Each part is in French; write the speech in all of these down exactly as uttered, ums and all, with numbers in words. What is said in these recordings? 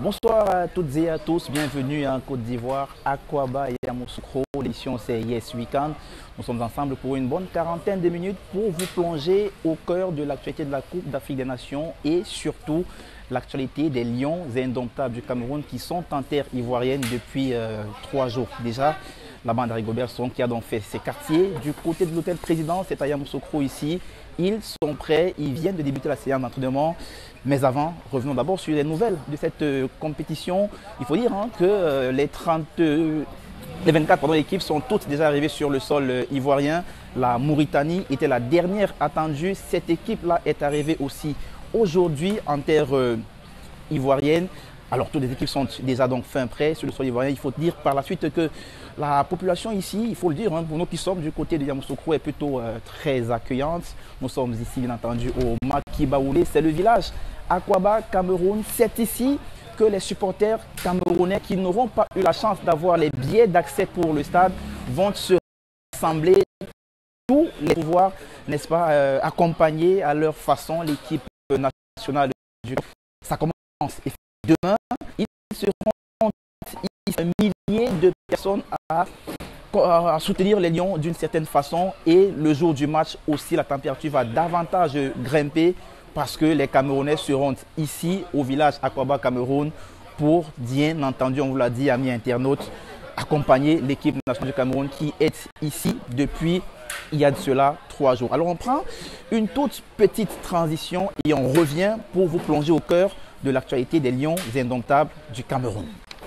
Bonsoir à toutes et à tous, bienvenue en Côte d'Ivoire, Akwaba et Yamoussoukro. L'émission c'est Yes Weekend. Nous sommes ensemble pour une bonne quarantaine de minutes pour vous plonger au cœur de l'actualité de la Coupe d'Afrique des Nations et surtout l'actualité des Lions indomptables du Cameroun qui sont en terre ivoirienne depuis euh, trois jours déjà. La bande à Rigobert Song qui a donc fait ses quartiers. Du côté de l'hôtel président, c'est à Yamoussoukro ici. Ils sont prêts, ils viennent de débuter la séance d'entraînement. Mais avant, revenons d'abord sur les nouvelles de cette euh, compétition. Il faut dire hein, que euh, les, trente, euh, les vingt-quatre équipes sont toutes déjà arrivées sur le sol euh, ivoirien. La Mauritanie était la dernière attendue. Cette équipe-là est arrivée aussi aujourd'hui en terre euh, ivoirienne. Alors toutes les équipes sont déjà donc fin prêt sur le sol ivoirien. Il faut dire par la suite que la population ici, il faut le dire, hein, pour nous qui sommes du côté de Yamoussoukro, est plutôt euh, très accueillante. Nous sommes ici bien entendu au Makibaoulé, c'est le village Akwaba, Cameroun. C'est ici que les supporters camerounais qui n'auront pas eu la chance d'avoir les billets d'accès pour le stade vont se rassembler, tous les pouvoirs, n'est-ce pas, euh, accompagner à leur façon l'équipe nationale du Cameroun. Ça commence demain, ils seront un millier de personnes à, à soutenir les Lions d'une certaine façon et le jour du match aussi la température va davantage grimper parce que les Camerounais seront ici au village Akwaba Cameroun pour, bien entendu, on vous l'a dit amis internautes, accompagner l'équipe nationale du Cameroun qui est ici depuis il y a de cela trois jours. Alors on prend une toute petite transition et on revient pour vous plonger au cœur de l'actualité des Lions indomptables du Cameroun.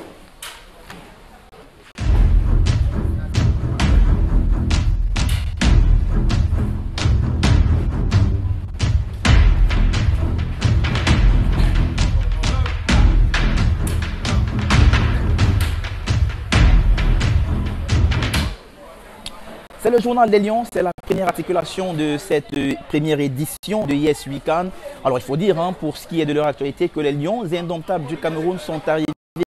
C'est le journal des Lions, c'est la première articulation de cette euh, première édition de Yes Weekend. Alors il faut dire, hein, pour ce qui est de leur actualité, que les Lions indomptables du Cameroun sont arrivés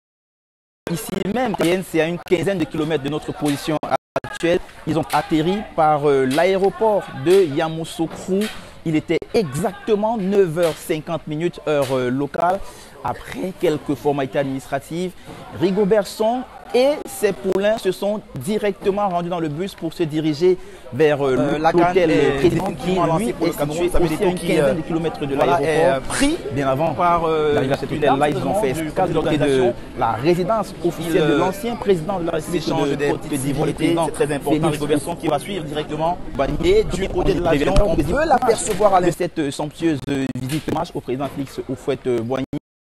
ici même. C'est à une quinzaine de kilomètres de notre position actuelle. Ils ont atterri par euh, l'aéroport de Yamoussoukro. Il était exactement neuf heures cinquante minutes heure euh, locale. Après quelques formalités administratives, Rigobert Song et ses poulains se sont directement rendus dans le bus pour se diriger vers euh, l'hôtel président qui lui est situé aussi à une quinzaine de kilomètres de l'aéroport. Pris bien avant par euh, l'arrivée à cet hôtel-là, ils ont fait escale de côté de la résidence officielle de l'ancien président de la République de Côte d'Ivoire. C'est très important, Rigobert Song qui va suivre directement. Et du côté de l'avion, on peut l'apercevoir à cette somptueuse visite de match au président Félix Houphouët-Boigny.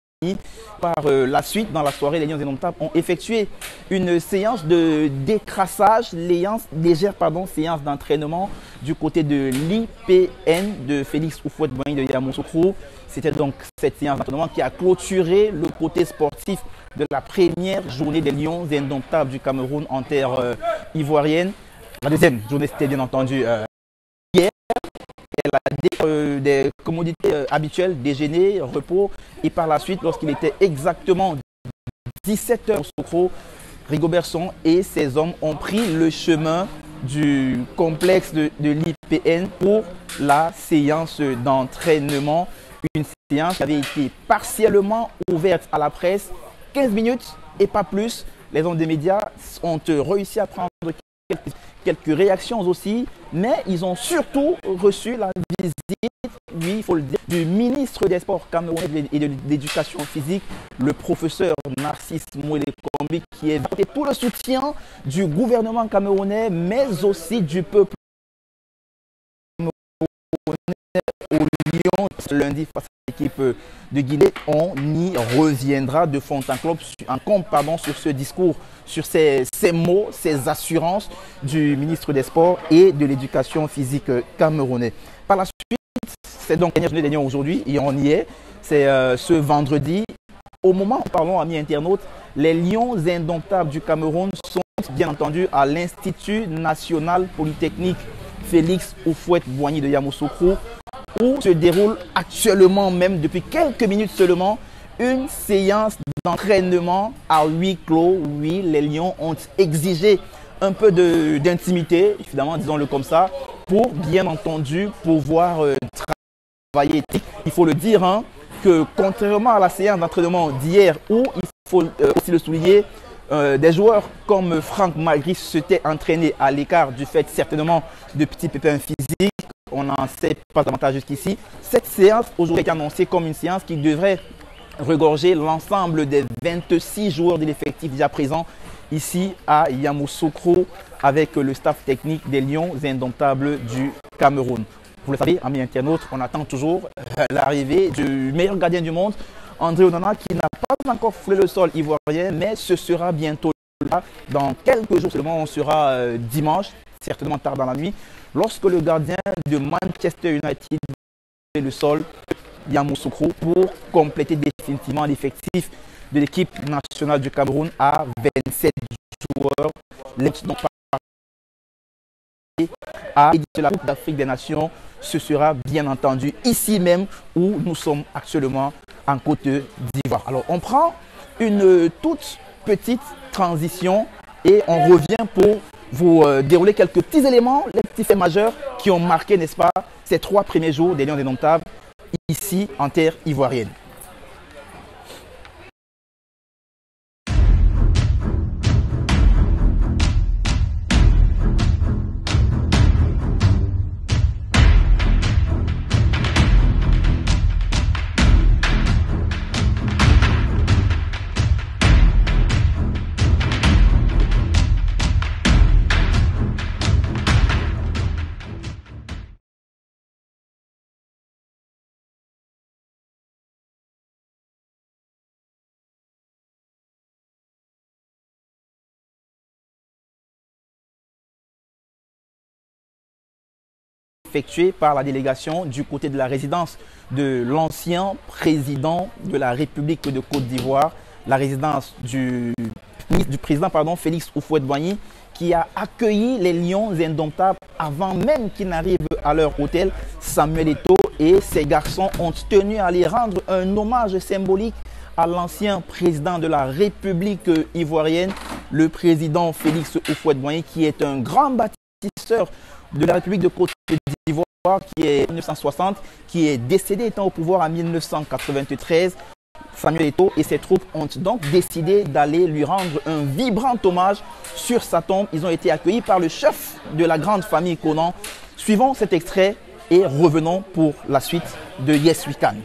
Par euh, la suite, dans la soirée, les Lions indomptables ont effectué une séance de décrassage, légère pardon, séance d'entraînement du côté de l'I P N de Félix Houphouët-Boigny de Yamoussoukro. C'était donc cette séance d'entraînement qui a clôturé le côté sportif de la première journée des Lions indomptables du Cameroun en terre euh, ivoirienne. La deuxième journée, c'était bien entendu euh, hier. Elle a des, euh, des commodités euh, habituelles, déjeuner, repos. Et par la suite, lorsqu'il était exactement dix-sept heures au Soukro, Rigobert Song et ses hommes ont pris le chemin du complexe de, de l'I P N pour la séance d'entraînement. Une séance qui avait été partiellement ouverte à la presse, quinze minutes et pas plus. Les hommes des médias ont réussi à prendre quelques, quelques réactions aussi, mais ils ont surtout reçu la visite, oui, il faut le dire, du ministre des Sports camerounais et de l'éducation physique, le professeur Narcisse Mouele-Kombi, qui est apporté tout le soutien du gouvernement camerounais, mais aussi du peuple camerounais au Lyon lundi face à l'équipe de Guinée. On y reviendra de fond en comble, en comble pardon, sur ce discours, sur ces, ces mots, ces assurances du ministre des Sports et de l'éducation physique camerounais. Par la suite, c'est donc la dernière journée des Lions aujourd'hui et on y est. C'est euh, ce vendredi. Au moment où parlons, amis internautes, les Lions indomptables du Cameroun sont bien entendu à l'Institut national polytechnique Félix Houphouët-Boigny de Yamoussoukro, où se déroule actuellement, même depuis quelques minutes seulement, une séance d'entraînement à huis clos. Oui, les Lions ont exigé un peu d'intimité, évidemment, disons-le comme ça, pour bien entendu pouvoir euh, travailler. Il faut le dire, hein, que contrairement à la séance d'entraînement d'hier où, il faut euh, aussi le souligner, euh, des joueurs comme Franck Magris s'étaient entraînés à l'écart du fait certainement de petits pépins physiques, on n'en sait pas davantage jusqu'ici. Cette séance aujourd'hui est annoncée comme une séance qui devrait regorger l'ensemble des vingt-six joueurs de l'effectif déjà présents ici à Yamoussoukro avec le staff technique des Lions indomptables du Cameroun. Vous le savez, amis internautes, on attend toujours l'arrivée du meilleur gardien du monde, André Onana, qui n'a pas encore foulé le sol ivoirien, mais ce sera bientôt là. Dans quelques jours seulement, on sera euh, dimanche, certainement tard dans la nuit, lorsque le gardien de Manchester United va le sol, Yamoussoukro, pour compléter définitivement l'effectif de l'équipe nationale du Cameroun à vingt-sept joueurs. Donc, à de la Coupe d'Afrique des Nations, ce sera bien entendu ici même où nous sommes actuellement en Côte d'Ivoire. Alors on prend une toute petite transition et on revient pour vous euh, dérouler quelques petits éléments, les petits faits majeurs qui ont marqué, n'est-ce pas, ces trois premiers jours des Lions indomptables ici en terre ivoirienne. Effectué par la délégation du côté de la résidence de l'ancien président de la République de Côte d'Ivoire, la résidence du, du président pardon, Félix Houphouët-Boigny, qui a accueilli les Lions indomptables avant même qu'ils n'arrivent à leur hôtel. Samuel Eto'o et ses garçons ont tenu à aller rendre un hommage symbolique à l'ancien président de la République ivoirienne, le président Félix Houphouët-Boigny, qui est un grand bâtisseur de la République de Côte d'Ivoire, qui est en mille neuf cent soixante, qui est décédé étant au pouvoir en mille neuf cent quatre-vingt-treize. Samuel Eto'o et ses troupes ont donc décidé d'aller lui rendre un vibrant hommage sur sa tombe. Ils ont été accueillis par le chef de la grande famille Conan. Suivons cet extrait et revenons pour la suite de Yes We Can.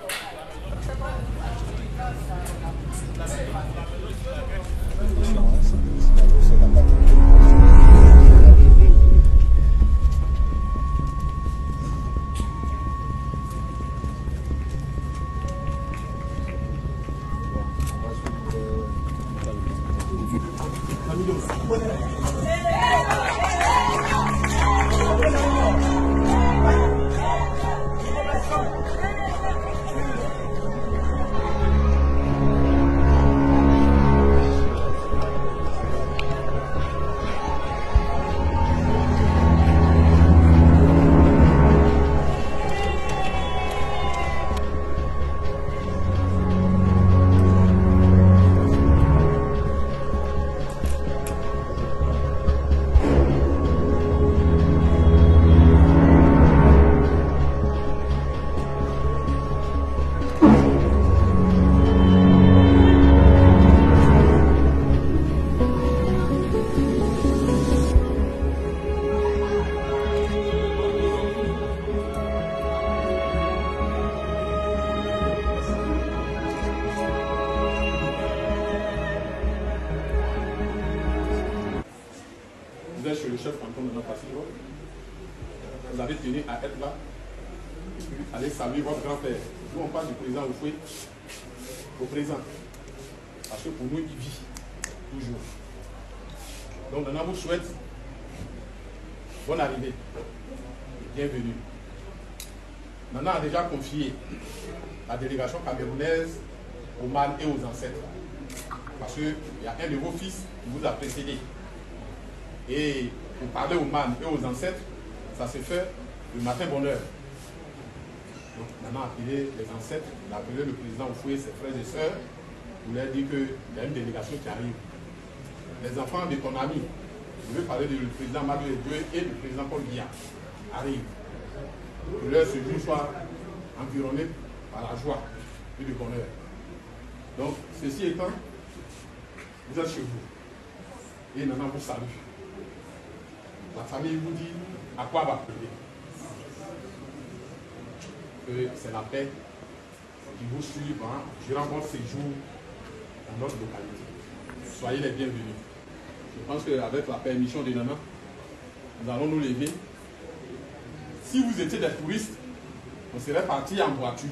Chez le chef Antoine de Nampassi, vous avez tenu à être là, allez saluer votre grand-père. Nous on parle du président Oufoué au présent, parce que pour nous il vit toujours. Donc Nana vous souhaite bonne arrivée, bienvenue. Nana a déjà confié la délégation camerounaise aux mâles et aux ancêtres, parce qu'il y a un de vos fils qui vous a précédé. Et pour parler aux mâles et aux ancêtres, ça se fait le matin bonheur. Donc, Nana a appelé les ancêtres, il a appelé le président Oufoué, ses frères et sœurs, il leur dit qu'il y a une délégation qui arrive. Les enfants de ton ami, je veux parler du président Madou Edoué et du président Paul Biya, arrivent. Que leur séjour soit environné par la joie. et de bonheur. Donc, ceci étant, vous êtes chez vous. Et Nana vous salue. La famille vous dit à quoi va prier. Que c'est la paix qui vous suivra durant votre séjour dans notre localité. Soyez les bienvenus. Je pense qu'avec la permission de Nana, nous allons nous lever. Si vous étiez des touristes, on serait parti en voiture.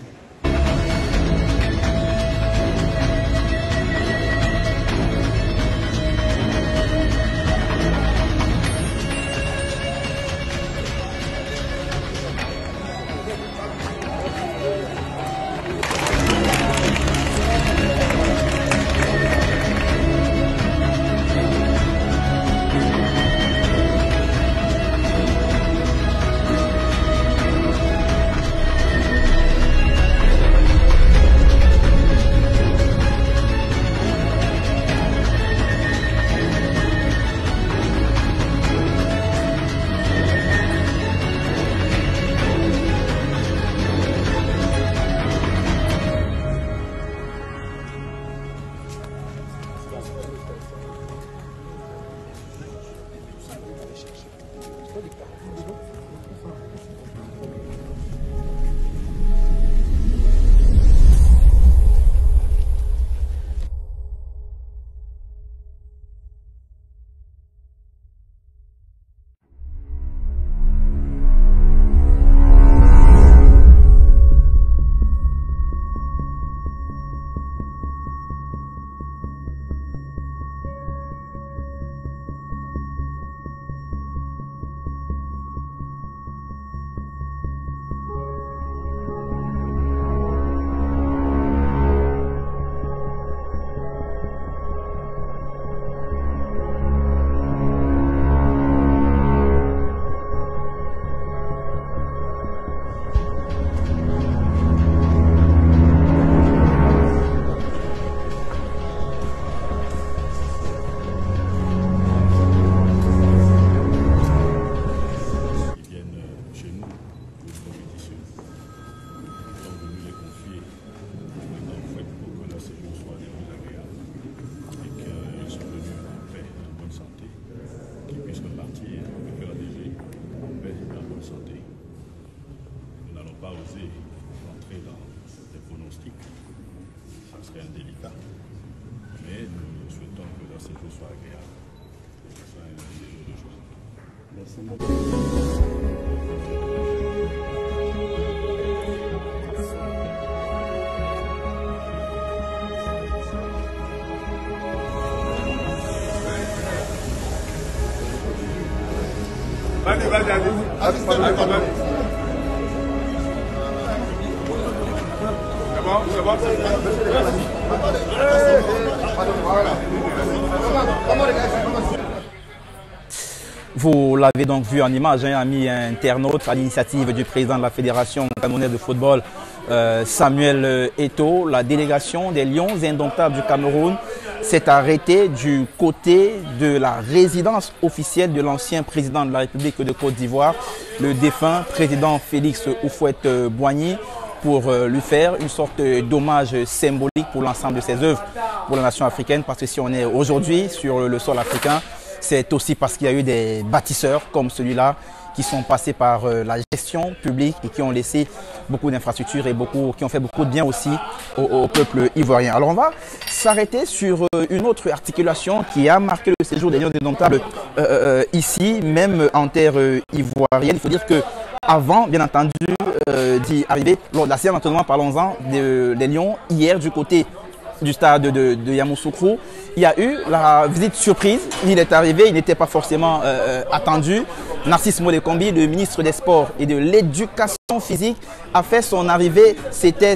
Vous l'avez donc vu en image, hein, amis internautes, à l'initiative du président de la Fédération camerounaise de football, euh, Samuel Eto'o, la délégation des Lions indomptables du Cameroun s'est arrêtée du côté de la résidence officielle de l'ancien président de la République de Côte d'Ivoire, le défunt président Félix Houphouët-Boigny, pour euh, lui faire une sorte d'hommage symbolique pour l'ensemble de ses œuvres pour la nation africaine, parce que si on est aujourd'hui sur le sol africain, c'est aussi parce qu'il y a eu des bâtisseurs comme celui-là qui sont passés par euh, la gestion publique et qui ont laissé beaucoup d'infrastructures et beaucoup, qui ont fait beaucoup de bien aussi au, au peuple ivoirien. Alors on va s'arrêter sur euh, une autre articulation qui a marqué le séjour des Lions indomptables euh, euh, ici, même en terre euh, ivoirienne. Il faut dire que avant, bien entendu, euh, d'y arriver, lors de la séance d'entraînement, parlons-en de, des Lions, hier du côté du stade de, de Yamoussoukro, il y a eu la visite surprise. Il est arrivé, il n'était pas forcément euh, attendu. Narcisse Molekombi, le ministre des Sports et de l'Éducation physique, a fait son arrivée. C'était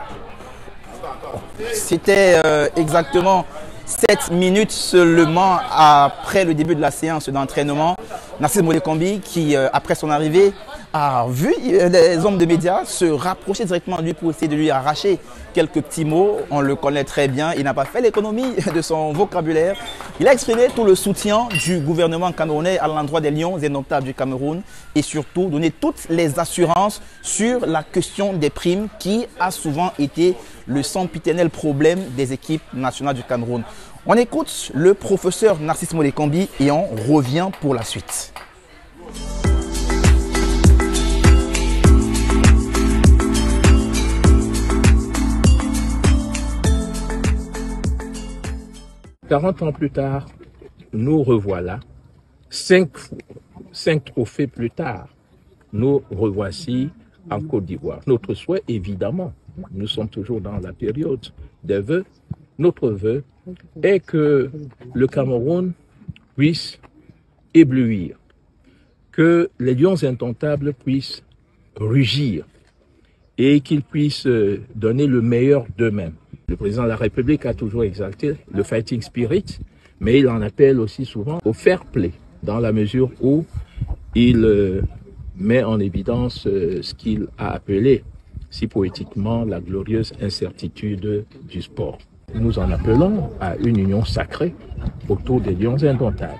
c'était euh, exactement sept minutes seulement après le début de la séance d'entraînement. Narcisse Molekombi, qui euh, après son arrivée, a vu les hommes de médias se rapprocher directement de lui pour essayer de lui arracher quelques petits mots. On le connaît très bien, il n'a pas fait l'économie de son vocabulaire. Il a exprimé tout le soutien du gouvernement camerounais à l'endroit des Lions indomptables du Cameroun et surtout donné toutes les assurances sur la question des primes qui a souvent été le sempiternel problème des équipes nationales du Cameroun. On écoute le professeur Narcisse Molekambi et on revient pour la suite. quarante ans plus tard, nous revoilà. Cinq, cinq trophées plus tard, nous revoici en Côte d'Ivoire. Notre souhait, évidemment, nous sommes toujours dans la période des vœux. Notre vœu est que le Cameroun puisse éblouir, que les lions indomptables puissent rugir et qu'ils puissent donner le meilleur d'eux-mêmes. Le président de la République a toujours exalté le fighting spirit, mais il en appelle aussi souvent au fair play, dans la mesure où il met en évidence ce qu'il a appelé si poétiquement la glorieuse incertitude du sport. Nous en appelons à une union sacrée autour des lions indomptables.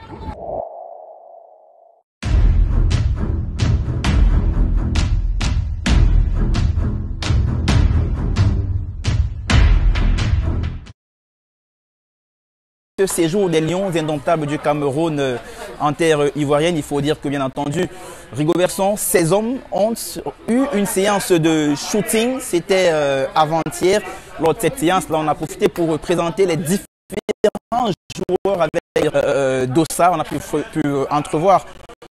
Ce séjour des lions indomptables du Cameroun euh, en terre ivoirienne, il faut dire que bien entendu, Rigobertson, ces hommes ont eu une séance de shooting, c'était euh, avant-hier. Lors de cette séance, là, on a profité pour présenter les différents joueurs avec euh, Dossa. On a pu, pu entrevoir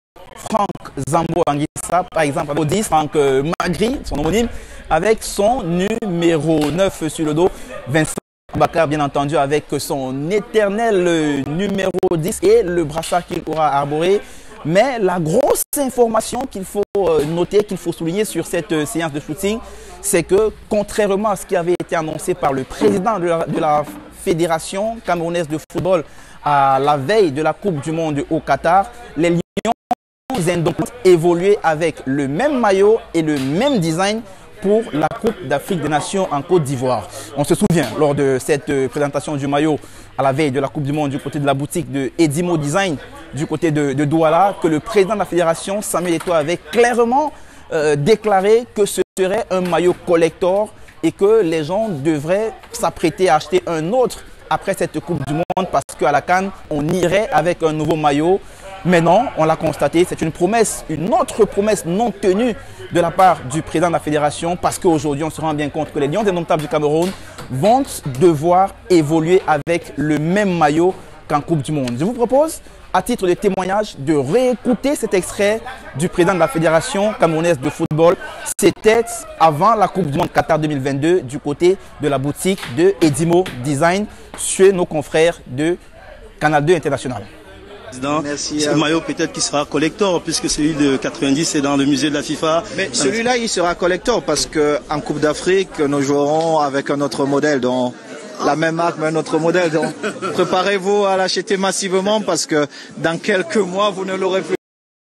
Franck Zambo Anguissa, par exemple, avec dix, Franck euh, Magri, son homonyme, avec son numéro neuf sur le dos, Vincent Bakar, bien entendu, avec son éternel numéro dix et le brassard qu'il aura arboré. Mais la grosse information qu'il faut noter, qu'il faut souligner sur cette séance de shooting, c'est que contrairement à ce qui avait été annoncé par le président de la, de la Fédération camerounaise de football à la veille de la Coupe du Monde au Qatar, les Lions indomptables évoluaient avec le même maillot et le même design pour la Coupe d'Afrique des Nations en Côte d'Ivoire. On se souvient, lors de cette présentation du maillot à la veille de la Coupe du Monde du côté de la boutique de Edimo Design, du côté de, de Douala, que le président de la fédération, Samuel Eto'o, avait clairement euh, déclaré que ce serait un maillot collector et que les gens devraient s'apprêter à acheter un autre après cette Coupe du Monde parce qu'à la CAN, on irait avec un nouveau maillot. Mais non, on l'a constaté, c'est une promesse, une autre promesse non tenue de la part du président de la fédération parce qu'aujourd'hui, on se rend bien compte que les Lions indomptables du Cameroun vont devoir évoluer avec le même maillot qu'en Coupe du Monde. Je vous propose, à titre de témoignage, de réécouter cet extrait du président de la fédération camerounaise de football. C'était avant la Coupe du Monde Qatar deux mille vingt-deux du côté de la boutique de Edimo Design chez nos confrères de Canal deux International. Merci. Ce maillot peut-être qui sera collector puisque celui de quatre-vingt-dix est dans le musée de la FIFA. Mais celui-là il sera collector parce qu'en Coupe d'Afrique nous jouerons avec un autre modèle, donc la même marque mais un autre modèle. Donc préparez-vous à l'acheter massivement parce que dans quelques mois vous ne l'aurez plus.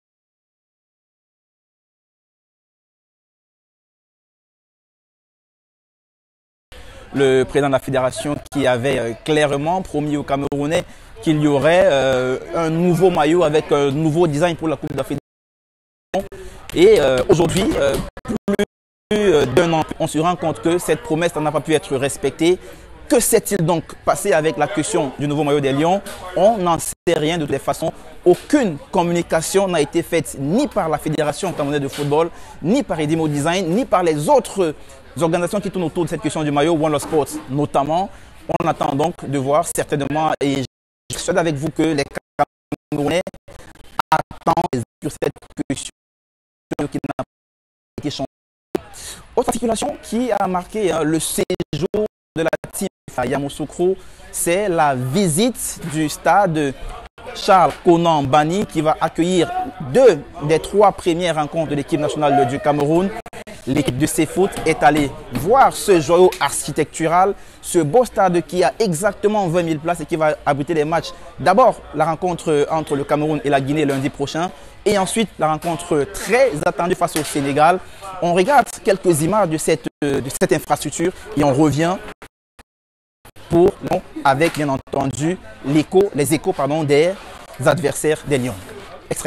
Le président de la fédération qui avait clairement promis aux Camerounais qu'il y aurait euh, un nouveau maillot avec un nouveau design pour la Coupe d'Afrique. Et euh, aujourd'hui, euh, plus d'un an, on se rend compte que cette promesse n'a pas pu être respectée. Que s'est-il donc passé avec la question du nouveau maillot des Lions? On n'en sait rien de toutes les façons. Aucune communication n'a été faite ni par la Fédération camerounaise de football, ni par Edimo Design, ni par les autres organisations qui tournent autour de cette question du maillot, One Love Sports notamment. On attend donc de voir certainement, et je suis avec vous que les Camerounais attendent sur cette question qui n'a pas été changée. Autre articulation qui a marqué hein, le séjour de la team à Yamoussoukro, c'est la visite du stade Charles Konan Banny qui va accueillir deux des trois premières rencontres de l'équipe nationale du Cameroun. L'équipe de C-Foot est allée voir ce joyau architectural, ce beau stade qui a exactement vingt mille places et qui va abriter les matchs. D'abord, la rencontre entre le Cameroun et la Guinée lundi prochain et ensuite la rencontre très attendue face au Sénégal. On regarde quelques images de cette, de cette infrastructure et on revient pour, non, avec bien entendu l'écho, les échos pardon, des adversaires des Lions. Extrait.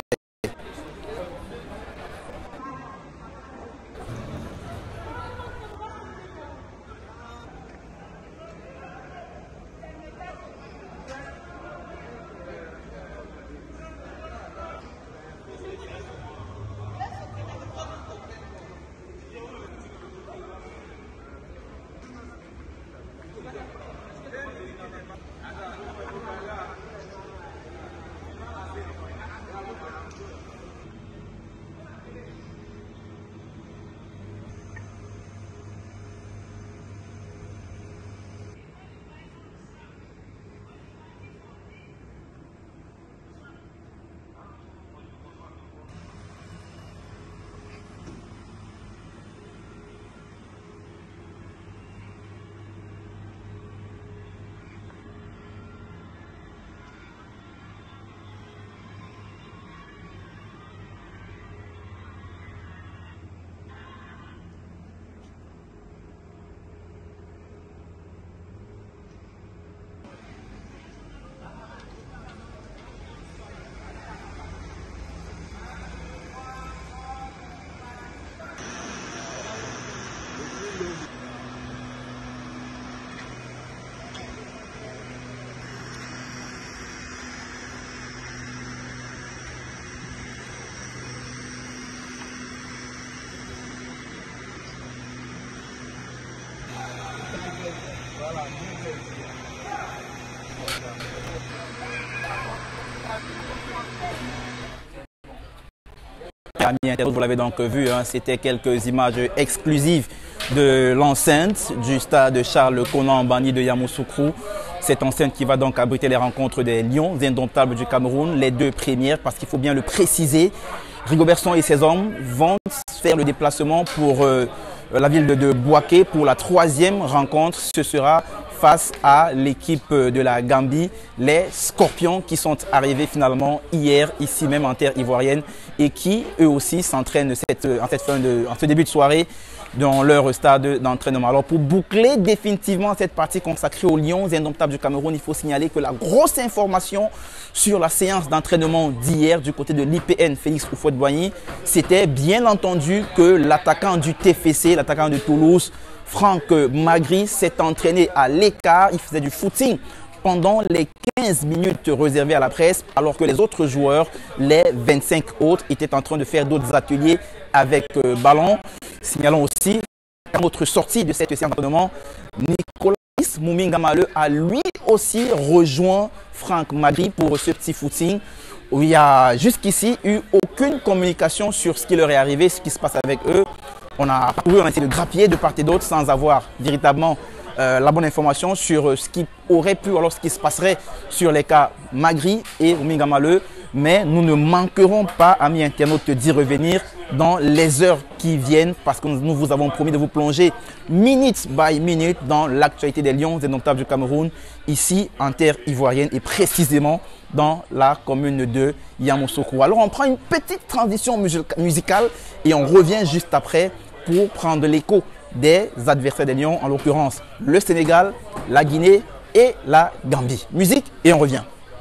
Vous l'avez donc vu, hein, c'était quelques images exclusives de l'enceinte du stade Charles Konan Banni de Yamoussoukro. Cette enceinte qui va donc abriter les rencontres des Lions indomptables du Cameroun, les deux premières, parce qu'il faut bien le préciser. Rigobertson et ses hommes vont faire le déplacement pour euh, la ville de, de Bouaké pour la troisième rencontre. Ce sera face à l'équipe de la Gambie, les Scorpions qui sont arrivés finalement hier ici même en terre ivoirienne et qui eux aussi s'entraînent cette, en, cette fin de, en ce début de soirée dans leur stade d'entraînement. Alors pour boucler définitivement cette partie consacrée aux Lions indomptables du Cameroun, il faut signaler que la grosse information sur la séance d'entraînement d'hier du côté de l'I P N Félix Houphouët-Boigny, c'était bien entendu que l'attaquant du T F C, l'attaquant de Toulouse, Franck Magri, s'est entraîné à l'écart. Il faisait du footing pendant les quinze minutes réservées à la presse, alors que les autres joueurs, les vingt-cinq autres, étaient en train de faire d'autres ateliers avec euh, ballon. Signalons aussi qu'à notre sortie de cette séance d'entraînement, Nicolas Moumingamale a lui aussi rejoint Franck Magri pour ce petit footing, où il y a jusqu'ici eu aucune communication sur ce qui leur est arrivé, ce qui se passe avec eux. On a parcouru, on a essayé de grappiller de part et d'autre sans avoir véritablement euh, la bonne information sur euh, ce qui aurait pu, alors ce qui se passerait sur les cas Magri et Moumingamale. Mais nous ne manquerons pas, amis internautes, d'y revenir dans les heures qui viennent parce que nous vous avons promis de vous plonger minute by minute dans l'actualité des Lions indomptables du Cameroun, ici en terre ivoirienne et précisément dans la commune de Yamoussoukro. Alors on prend une petite transition musicale et on revient juste après pour prendre l'écho des adversaires des Lions, en l'occurrence le Sénégal, la Guinée et la Gambie. Musique et on revient.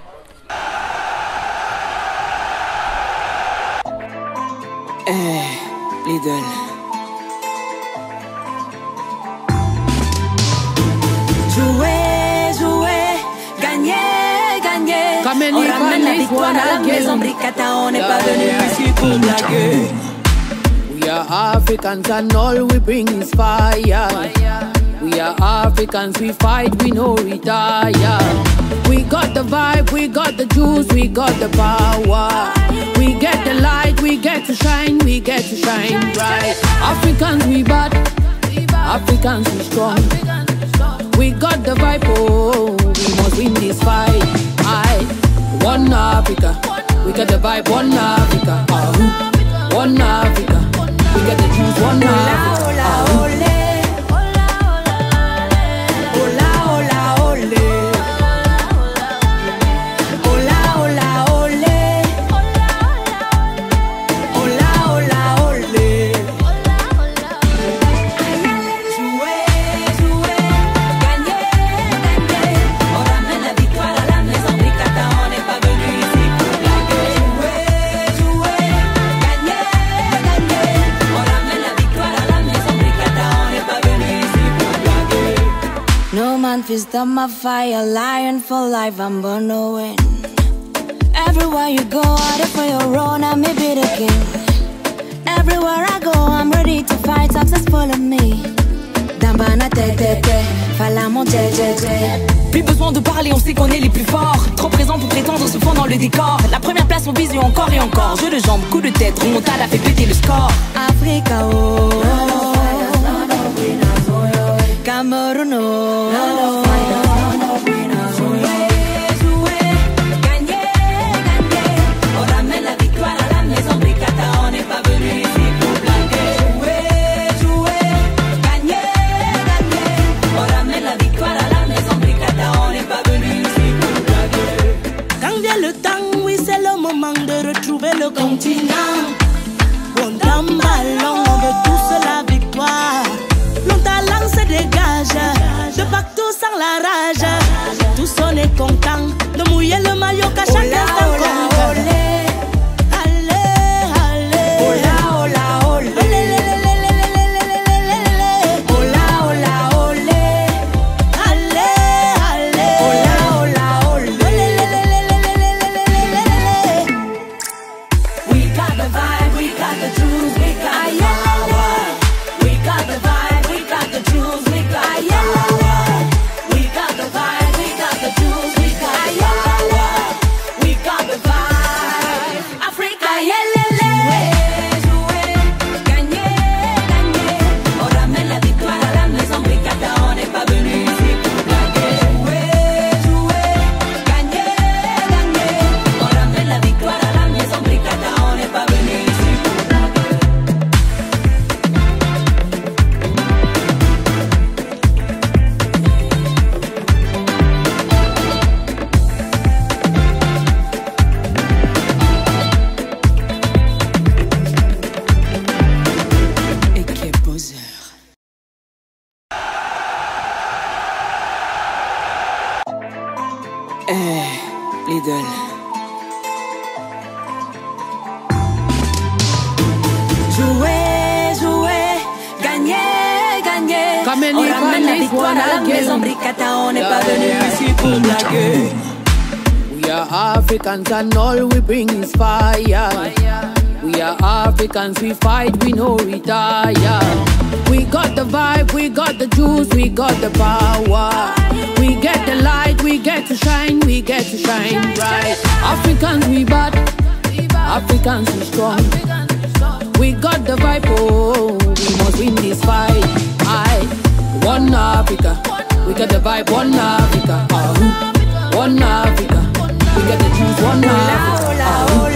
Hey, Lidl. Jouer, jouer, gagner, gagner. On ramène la victoire à la maison Bricata, on n'est pas venu ici pour blaguer. We are Africans and all we bring is fire. We are Africans, we fight, we no retire. We got the vibe, we got the juice, we got the power. We get the light, we get to shine, we get to shine bright. Africans, we bad, Africans, we strong. We got the vibe, oh, we must win this fight. I, one Africa, we got the vibe, one Africa. Uh, one Africa, we get the juice, one Africa. Uh, Fist on my fire, lion for life, I'm born to win. Everywhere you go, out there for your own, I may be the king. Everywhere I go, I'm ready to fight, success follow me. Dambana te te te, fala mon te te te. Plus besoin de parler, on sait qu'on est les plus forts. Trop présent pour prétendre se fond dans le décor. La première place, on vise encore et encore. Jeu de jambes, coup de tête, remontada fait péter le score. Africa, oh, oh. Cameroun, oh. De retrouver le continent. Bon dans ballon, on veut tous la victoire. Nos talents se dégagent, de partout sans la rage. Tous on est contents de mouiller le maillot qu'à chaque instant compte. Allez, allez, ola, ola, olé. We got Hey, Lidl. Jouer, jouer, gagner, gagner. On ramène la victoire à la maison Bricata, on n'est pas venu ici pour blaguer. We are Africans and all we bring is fire. We are Africans, we fight, we no retire. We got the vibe, we got the juice, we got the power. We get the light, we get to shine, we get to shine bright. Africans, we bad, Africans, we strong. We got the vibe, oh, we must win this fight. I, one Africa, we got the vibe, one Africa. Uh, one Africa, we got the juice, one Africa. Uh,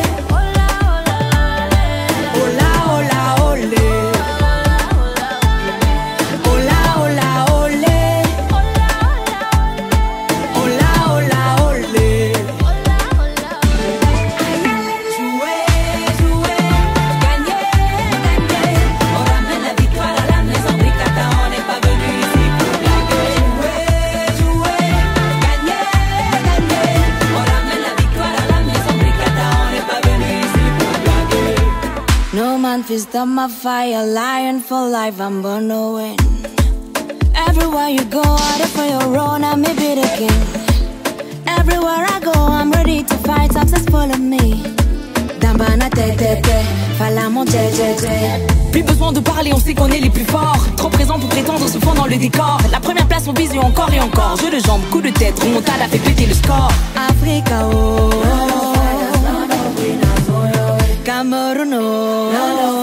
Fist on my fire, lion for life, I'm gonna win. Everywhere you go, out for your own, I may be the king. Everywhere I go, I'm ready to fight, successful in me. Dambana te te te, fala mon te te te. Plus besoin de parler, on sait qu'on est les plus forts. Trop présents pour prétendre se fond dans le décor. La première place, on vise encore et encore. Jeu de jambes, coup de tête, remontada fait péter le score. Africa, oh, Cameroun, oh.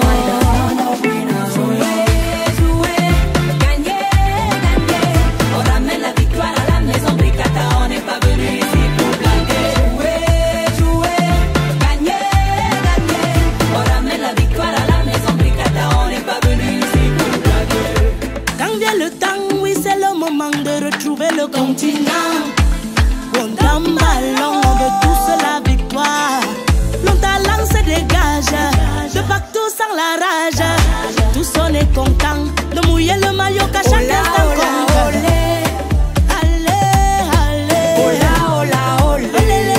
Le continent, on donne ballon, on veut tous la victoire. Nos talents se dégagent, de partout sans la rage. Tous on est contents de mouiller le maillot qu'à chaque instant compte. Allez, allez, ola, ola, olé.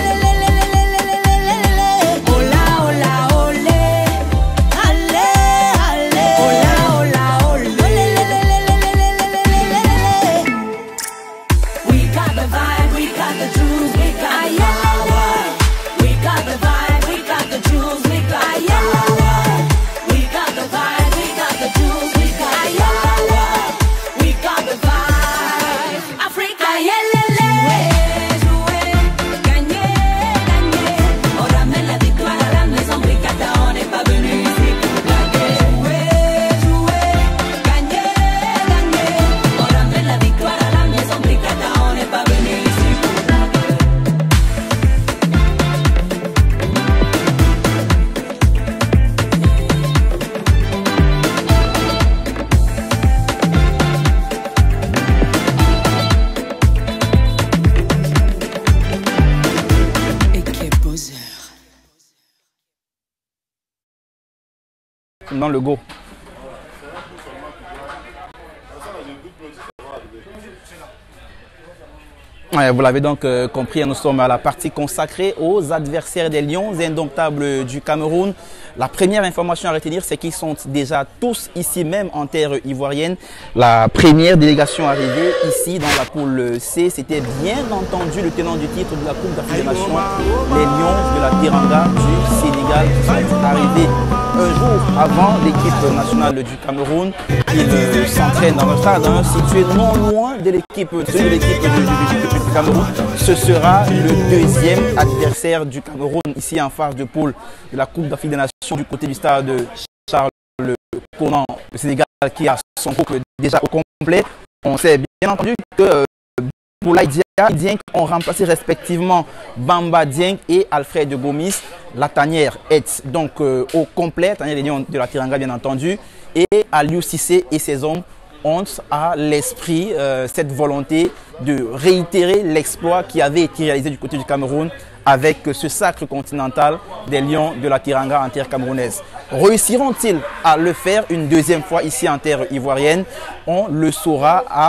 Dans le go. Ouais, vous l'avez donc euh, compris, nous sommes à la partie consacrée aux adversaires des Lions indomptables du Cameroun. La première information à retenir, c'est qu'ils sont déjà tous ici même en terre ivoirienne. La première délégation arrivée ici dans la poule C, c'était bien entendu le tenant du titre de la Coupe d'Afrique des Nations, les Lions de la Teranga du Sénégal, qui sont arrivés un jour avant l'équipe nationale du Cameroun. Ils s'entraînent dans un stade hein, situé non loin de l'équipe de l'équipe du, du, du Cameroun. Ce sera le deuxième adversaire du Cameroun ici en phase de poule de la Coupe d'Afrique des Nations du côté du stade Charles Konan, le Sénégal qui a son groupe déjà au complet. On sait bien entendu que euh, Boulaye Dia et Dieng ont remplacé respectivement Bamba Dieng et Alfred Gomis. La tanière est donc euh, au complet, tanière des Lions de la Teranga bien entendu, et Aliou Cissé et ses hommes ont à l'esprit euh, cette volonté de réitérer l'exploit qui avait été réalisé du côté du Cameroun avec ce sacre continental des Lions de la Teranga en terre camerounaise. Réussiront-ils à le faire une deuxième fois ici en terre ivoirienne? On le saura à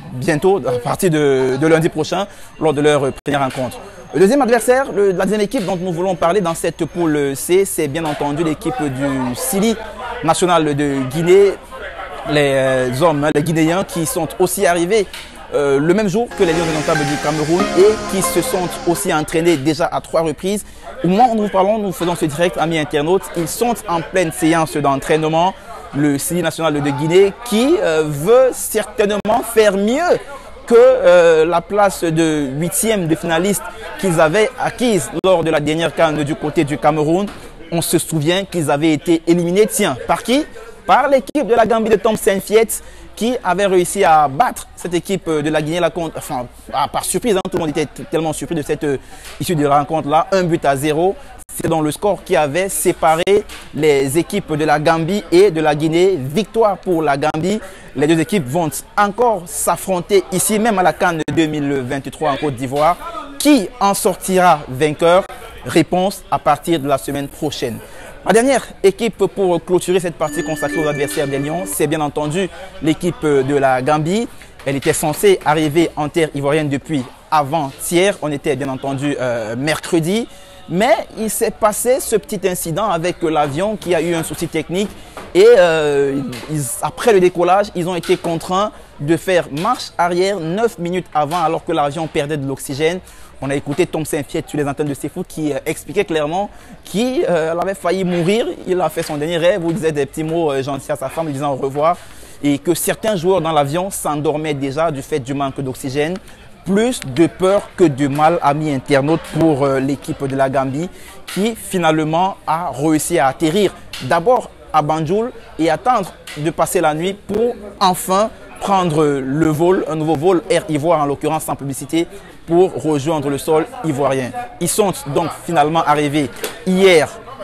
bientôt, à partir de, de lundi prochain, lors de leur première rencontre. Le deuxième adversaire, le, la deuxième équipe dont nous voulons parler dans cette poule C, c'est bien entendu l'équipe du Sili national de Guinée, les euh, hommes, les Guinéens qui sont aussi arrivés euh, le même jour que les Lions indomptables du Cameroun et qui se sont aussi entraînés déjà à trois reprises. Au moment où nous parlons, nous faisons ce direct, amis internautes, ils sont en pleine séance d'entraînement. Le Sili national de Guinée qui euh, veut certainement faire mieux que euh, la place de huitième de finaliste qu'ils avaient acquise lors de la dernière CAN du côté du Cameroun. On se souvient qu'ils avaient été éliminés, tiens, par qui? Par l'équipe de la Gambie de Tom Saintfiet qui avait réussi à battre cette équipe de la Guinée, la compte, enfin, par surprise, hein, tout le monde était tellement surpris de cette euh, issue de la rencontre-là, un but à zéro. C'est dans le score qui avait séparé les équipes de la Gambie et de la Guinée. Victoire pour la Gambie. Les deux équipes vont encore s'affronter ici, même à la CAN deux mille vingt-trois en Côte d'Ivoire. Qui en sortira vainqueur? Réponse à partir de la semaine prochaine. La dernière équipe pour clôturer cette partie consacrée aux adversaires des Lions, c'est bien entendu l'équipe de la Gambie. Elle était censée arriver en terre ivoirienne depuis avant-hier. On était bien entendu euh, mercredi. Mais il s'est passé ce petit incident avec l'avion qui a eu un souci technique et euh, ils, après le décollage, ils ont été contraints de faire marche arrière neuf minutes avant alors que l'avion perdait de l'oxygène. On a écouté Tom Saintfiet sur les antennes de Seafoot qui euh, expliquait clairement qu'il euh, avait failli mourir. Il a fait son dernier rêve où il disait des petits mots euh, gentils à sa femme, lui disant au revoir. Et que certains joueurs dans l'avion s'endormaient déjà du fait du manque d'oxygène. Plus de peur que de mal, amis internautes, pour euh, l'équipe de la Gambie qui finalement a réussi à atterrir d'abord à Banjul et attendre de passer la nuit pour enfin prendre le vol, un nouveau vol Air Ivoire en l'occurrence sans publicité pour rejoindre le sol ivoirien. Ils sont donc finalement arrivés hier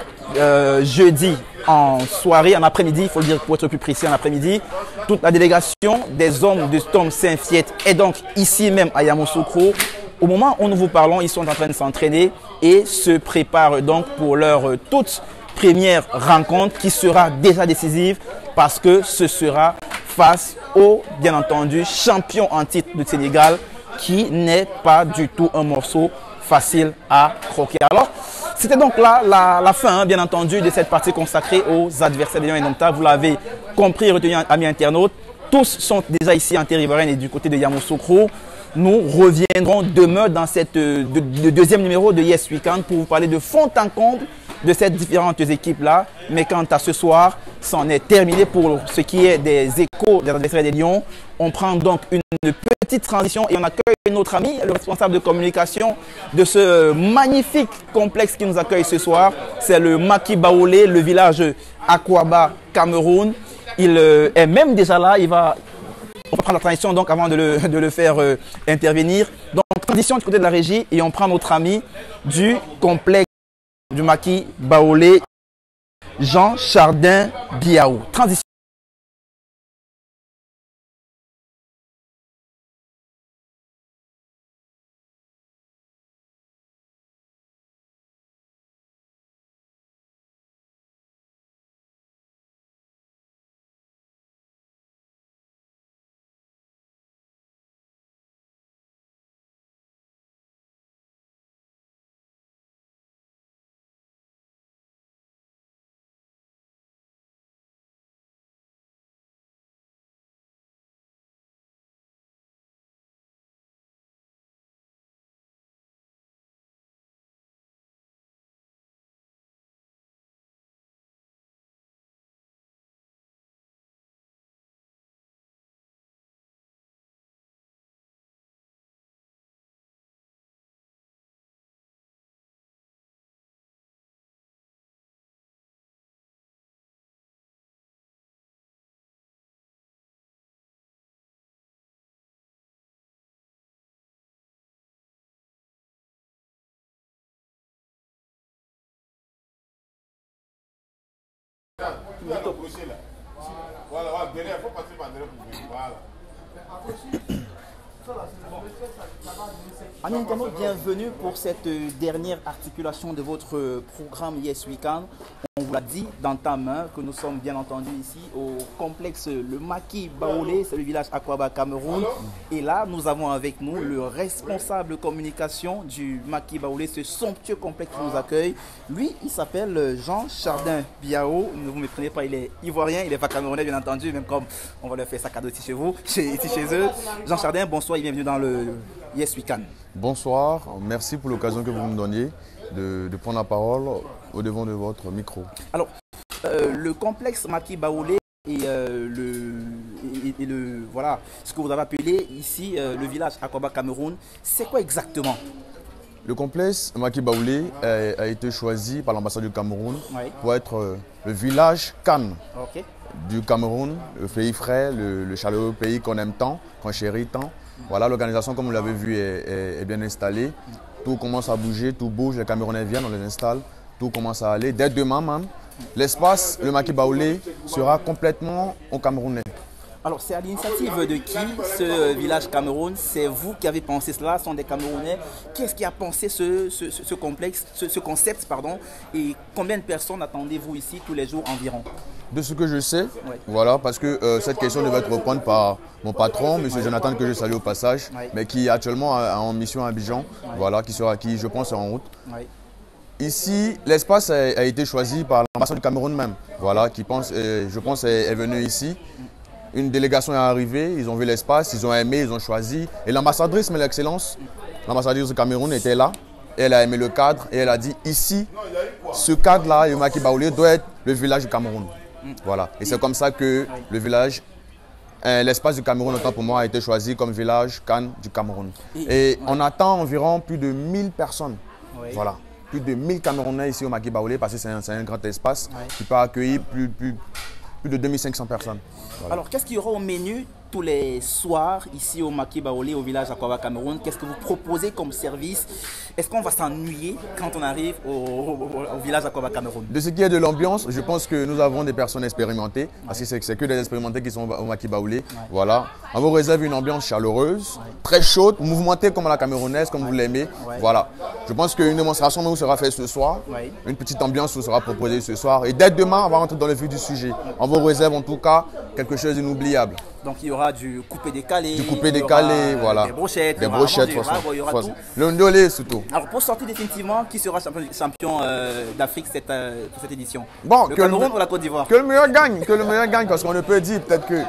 euh, jeudi en soirée, en après-midi, il faut le dire pour être plus précis, en après-midi. Toute la délégation des hommes de Tom Saintfiet est donc ici même à Yamoussoukro. Au moment où nous vous parlons, ils sont en train de s'entraîner et se préparent donc pour leur euh, toute première rencontre qui sera déjà décisive parce que ce sera face au, bien entendu, champion en titre du Sénégal qui n'est pas du tout un morceau facile à croquer. Alors, c'était donc là la, la fin, hein, bien entendu, de cette partie consacrée aux adversaires des Lions indomptables. Vous l'avez compris et retenu, amis internautes. Tous sont déjà ici en terre ivoirienne et du côté de Yamoussoukro. Nous reviendrons demain dans cette de, de deuxième numéro de Yes Weekend pour vous parler de fond en comble de ces différentes équipes-là. Mais quant à ce soir, c'en est terminé pour ce qui est des échos des adversaires des Lions. On prend donc une petite transition et on accueille notre ami, le responsable de communication de ce magnifique complexe qui nous accueille ce soir. C'est le Maki Baolé, le village Akwaba, Cameroun. Il euh, est même déjà là, il va... On va prendre la transition donc avant de le, de le faire euh, intervenir. Donc transition du côté de la régie et on prend notre ami du complexe du Maki Baolé, Jean Chardin Biaou. Transition. Voilà, voilà, derrière, il faut passer par derrière pour venir. Voilà. Amis internautes, bienvenue pour cette dernière articulation de votre programme Yes We Can. On vous l'a dit d'entame que nous sommes bien entendu ici au complexe Le Maki Baolé, c'est le village Akwaba Cameroun. Et là, nous avons avec nous le responsable communication du Maki Baolé, ce somptueux complexe qui nous accueille. Lui, il s'appelle Jean Chardin Biao. Ne vous méprenez pas, il est ivoirien, il n'est pas camerounais bien entendu, même comme on va leur faire sa cadeau ici chez vous, chez, ici chez eux. Jean Chardin, bonsoir et bienvenue dans le Yes We Can. Bonsoir, merci pour l'occasion que vous me donniez de, de prendre la parole au devant de votre micro. Alors, euh, le complexe Maki Baolé et, euh, le, et, et le, voilà, ce que vous avez appelé ici euh, le village Akwaba Cameroun, c'est quoi exactement? Le complexe Maki Baolé a, a été choisi par l'ambassade du Cameroun oui. pour être euh, le village Cannes okay. du Cameroun, le pays frais, le, le chaleureux pays qu'on aime tant, qu'on chérit tant. Voilà, l'organisation, comme vous l'avez vu, est, est, est bien installée. Tout commence à bouger, tout bouge, les Camerounais viennent, on les installe, tout commence à aller. Dès demain même, l'espace, le Maki Baolé, sera complètement au Camerounais. Alors, c'est à l'initiative de qui ce village Cameroun? C'est vous qui avez pensé cela, ce sont des Camerounais. Qu'est-ce qui a pensé ce, ce, ce complexe, ce, ce concept, pardon? Et combien de personnes attendez-vous ici tous les jours environ? De ce que je sais, ouais. voilà, parce que euh, cette question devait être reprendre par mon patron, M. Jonathan, que je salue au passage, ouais. mais qui est actuellement en mission à Abidjan, ouais. voilà, qui sera, qui je pense est en route. Ouais. Ici, l'espace a, a été choisi par l'ambassade du Cameroun même, voilà, qui pense, euh, je pense, est, est venue ici. Une délégation est arrivée, ils ont vu l'espace, ils ont aimé, ils ont choisi. Et l'ambassadrice, mais l'excellence, l'ambassadrice du Cameroun était là. Et elle a aimé le cadre et elle a dit ici, ce cadre-là, le Maki Baolé, doit être le village du Cameroun. Voilà. Et c'est comme ça que le village, euh, l'espace du Cameroun, autant pour moi, a été choisi comme village Cannes du Cameroun. Et on attend environ plus de mille personnes. Voilà. Plus de mille Camerounais ici au Maki Baolé parce que c'est un, un grand espace qui peut accueillir plus, plus, plus de deux mille cinq cents personnes. Voilà. Alors, qu'est-ce qu'il y aura au menu tous les soirs ici au Maki Baolé, au village Akwaba Cameroun? Qu'est-ce que vous proposez comme service? Est-ce qu'on va s'ennuyer quand on arrive au, au, au village Akwaba Cameroun? De ce qui est de l'ambiance, je pense que nous avons des personnes expérimentées, ouais. parce que c'est que des expérimentés qui sont au Maki Baolé. Ouais. Voilà. On vous réserve une ambiance chaleureuse, ouais. très chaude, mouvementée comme à la camerounaise, comme ouais. vous l'aimez. Ouais. Voilà. Je pense qu'une démonstration vous sera faite ce soir. Ouais. Une petite ambiance vous sera proposée ce soir. Et dès demain, on va rentrer dans le vif du sujet. On vous réserve en tout cas quelque chose d'inoubliable. Donc il y aura du coupé décalé, du coupé décalé, voilà. Des brochettes, des brochettes, il y aura, il y aura tout. Le ndolé surtout. Alors pour sortir définitivement, qui sera champion, champion euh, d'Afrique cette, euh, pour cette édition? Bon, le que Cameroun le, ou la Côte d'Ivoire? Que le meilleur gagne, que le meilleur gagne, parce qu'on ne peut dire peut-être que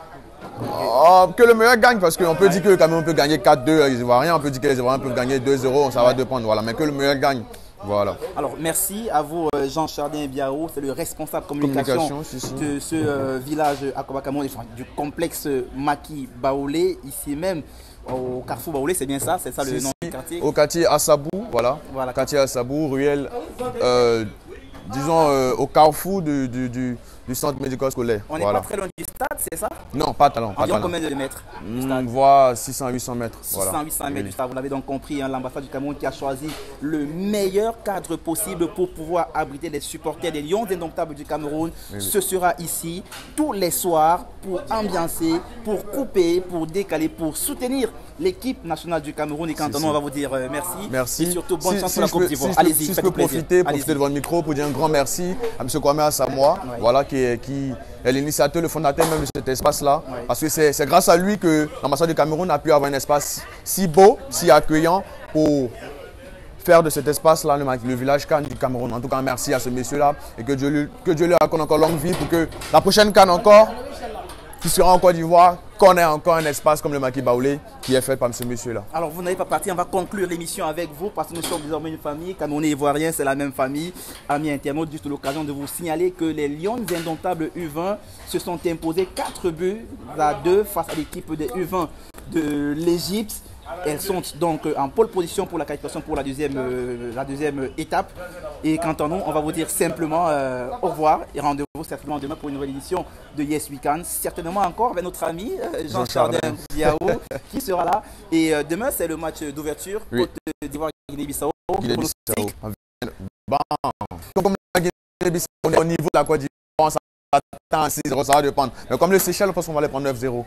oh, que le meilleur gagne, parce qu'on peut ouais. dire que le Cameroun peut gagner quatre deux, les Ivoiriens, on peut dire que les Ivoiriens peuvent gagner deux zéro, ça ouais. va dépendre, voilà, mais que le meilleur gagne. Voilà. Alors merci à vous Jean Chardin Biao, c'est le responsable communication, communication si, si. de ce euh, village Akwaba Cameroun, du complexe Maki Baolé, ici même au Carrefour Baolé, c'est bien ça, c'est ça le si, nom si. du quartier? Au quartier Assabou, voilà, voilà. quartier Assabou, ruelle, euh, disons euh, au carrefour du, du, du, du centre médico-scolaire. On n'est voilà. pas très loin du stade, c'est ça? Non, pas talent. Environ combien de mètres? On voit six cents à huit cents mètres. six cents à huit cents mètres du stade, vous l'avez donc compris, hein, l'ambassade du Cameroun qui a choisi le meilleur cadre possible pour pouvoir abriter les supporters des Lions indomptables du Cameroun. Oui, Ce oui. sera ici tous les soirs pour ambiancer, pour couper, pour décaler, pour soutenir l'équipe nationale du Cameroun. Et quand si, on si. va vous dire euh, merci. Merci. Et surtout bonne si, chance si pour la Côte d'Ivoire. Si Allez-y, si je peux profiter, profiter de votre micro pour dire un grand merci à M. Kwame Asamoah, ouais. voilà, qui est, qui est l'initiateur, le fondateur même de cet espace-là. Ouais. Parce que c'est grâce à lui que l'ambassade du Cameroun a pu avoir un espace si beau, ouais. si accueillant pour faire de cet espace-là le, le village Cannes du Cameroun. En tout cas, merci à ce monsieur-là et que Dieu, lui, que Dieu lui accorde encore longue vie pour que la prochaine Cannes encore, qui sera en Côte d'Ivoire, qu'on ait encore un espace comme le Maki Baolé qui est fait par ce monsieur-là. Alors vous n'avez pas parti, on va conclure l'émission avec vous parce que nous sommes désormais une famille. Camerounais et Ivoiriens, c'est la même famille. Amis internautes, juste l'occasion de vous signaler que les Lions indomptables U vingt se sont imposés quatre buts à deux face à l'équipe des U vingt de l'Égypte. Elles sont donc en pole position pour la qualification pour la deuxième, euh, la deuxième étape. Et quant à nous, on va vous dire simplement euh, au revoir et rendez-vous certainement demain pour une nouvelle édition de Yes We Can. Certainement encore avec notre ami euh, Jean Chardin Biao qui sera là. Et euh, demain, c'est le match d'ouverture oui. Côte d'Ivoire Guinée-Bissau. Guinée-Bissau. Bon. Comme la Guinée-Bissau, on est au niveau de la Côte d'Ivoire, on s'attend à six zéro, ça va dépendre. Mais comme le Seychelles, je pense qu'on va les prendre neuf zéro.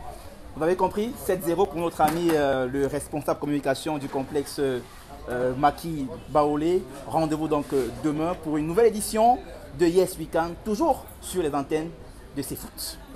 Vous avez compris, sept zéro pour notre ami, euh, le responsable communication du complexe euh, Maki Baolé. Rendez-vous donc euh, demain pour une nouvelle édition de Yes We Can, toujours sur les antennes de C Foot.